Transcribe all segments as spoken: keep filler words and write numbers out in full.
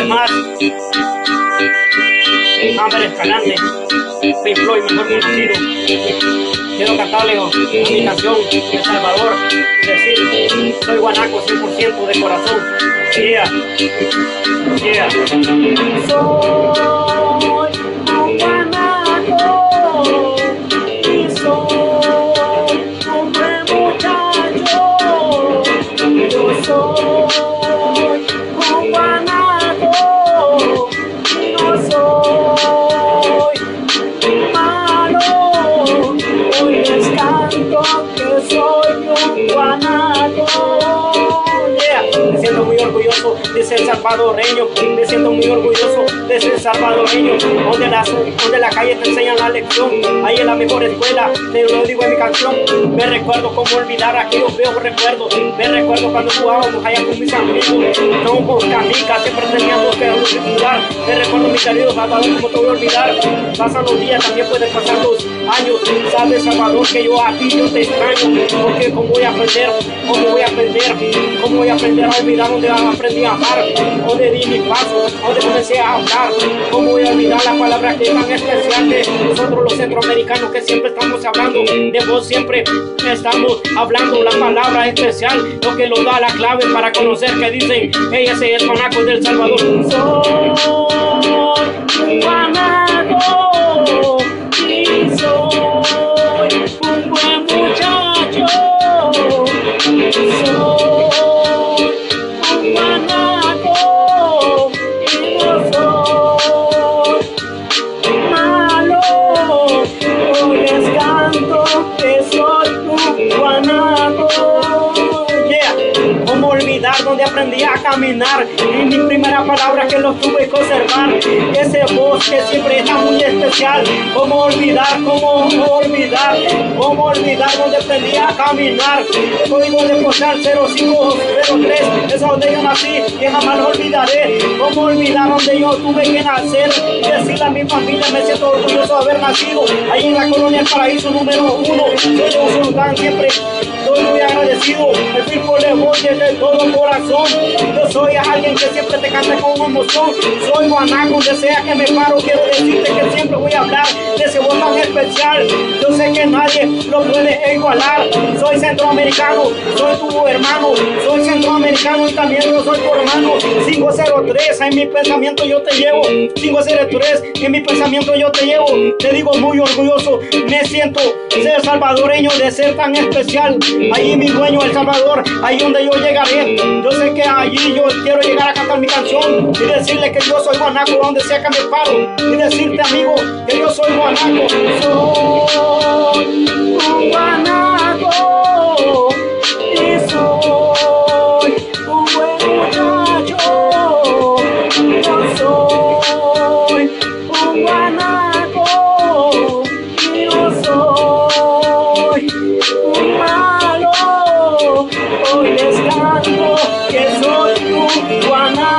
más. Amber Escalante, Pink Floyd, mejor conocido. Quiero cantarle a mi canción El Salvador, decir, soy guanaco cien por ciento de corazón. Yeah, yeah. Soy un guanaco y soy un buen muchacho. Yo soy un guanaco y no soy malo. Hoy les canto que soy un guanaco. Me siento muy orgulloso de ser salvadoreño, me siento muy orgulloso de ser salvadoreño, donde la, donde la calle te enseñan la lección, ahí es la mejor escuela, te lo digo en mi canción. Me recuerdo cómo olvidar aquellos viejos recuerdos, me recuerdo cuando jugábamos allá con mis amigos, no con canicas, siempre teníamos que jugar. Me recuerdo mi querido Salvador, como te voy a olvidar, pasan los días, también pueden pasar los años, sabes Salvador que yo aquí yo te extraño, porque cómo voy a aprender, cómo voy a aprender, cómo voy a aprender a olvidar donde aprendí a amar, donde di mi paso, donde comencé a hablar, cómo voy a olvidar las palabras que tan especiales, nosotros los centroamericanos que siempre estamos hablando, de vos siempre estamos hablando la palabra especial, lo que lo da la clave para conocer que dicen, hey, ese es guanaco del Salvador. Soy un guanaco y soy un buen muchacho. Soy un guanaco y no soy malo. Hoy les canto que soy un guanaco. Yeah, cómo olvidar donde aprendí a caminar, y mi primera palabra que lo tuve que observar, ese voz que siempre está muy especial. Cómo olvidar, cómo olvidar, cómo olvidar donde aprendí a caminar. El código de postal cero cinco cero tres, es donde yo nací y jamás lo olvidaré. Cómo olvidar donde yo tuve que nacer y decirle a mi familia, me siento orgulloso de haber nacido ahí en la colonia El Paraíso número uno. Soy un sultán, siempre estoy muy agradecido. El tipo le voy desde todo corazón. Yo soy alguien que siempre te canta con emoción. Soy guanaco, donde sea que me paro, quiero decirte que siempre voy a hablar de ese voz tan especial. Yo sé que nadie lo puede igualar. Soy centroamericano, soy tu hermano. Soy centroamericano y también yo soy tu hermano. cinco cero tres, en mi pensamiento yo te llevo. cinco cero tres, en mi pensamiento yo te llevo. Te digo muy orgulloso, me siento ser salvadoreño de ser tan especial. Allí mi dueño El Salvador, ahí donde yo llegaré. Yo sé que allí yo quiero llegar a cantar mi canción y decirle que yo soy guanaco donde sea que me paro, y decirte amigo que yo soy guanaco. Soy un guanaco y soy un buen muchacho. Yo soy un guanaco y no soy un malo. Hoy les canto que soy un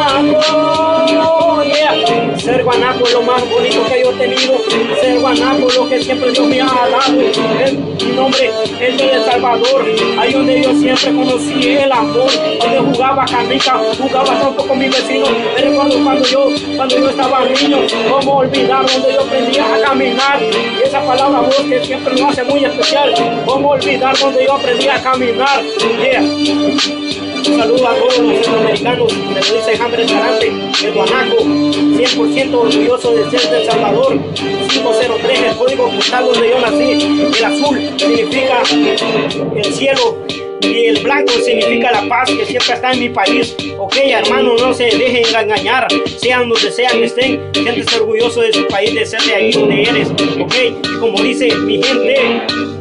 guanaco. Yeah. Ser guanaco es lo más bonito que yo he tenido. Ser guanaco es lo que siempre Dios me ha dado. Es mi nombre, el de El Salvador, ahí donde yo siempre conocí el amor, donde jugaba canica, jugaba tampoco con mis vecinos. Me recuerdo cuando yo, cuando yo estaba niño, cómo olvidar donde yo aprendía a caminar. Y esa palabra voz que siempre lo hace muy especial. Cómo olvidar donde yo aprendí a caminar. Yeah. Un saludo a todos los centroamericanos, me lo dice Amber Escalante, el guanaco, cien por ciento orgulloso de ser de El Salvador. Cinco cero tres, el código postal donde yo nací. El azul significa el cielo y el blanco significa la paz que siempre está en mi país. Ok, hermano, no se dejen engañar, sean donde sean que estén, siéntese orgulloso de su país, de ser de ahí donde eres. Ok, y como dice mi gente,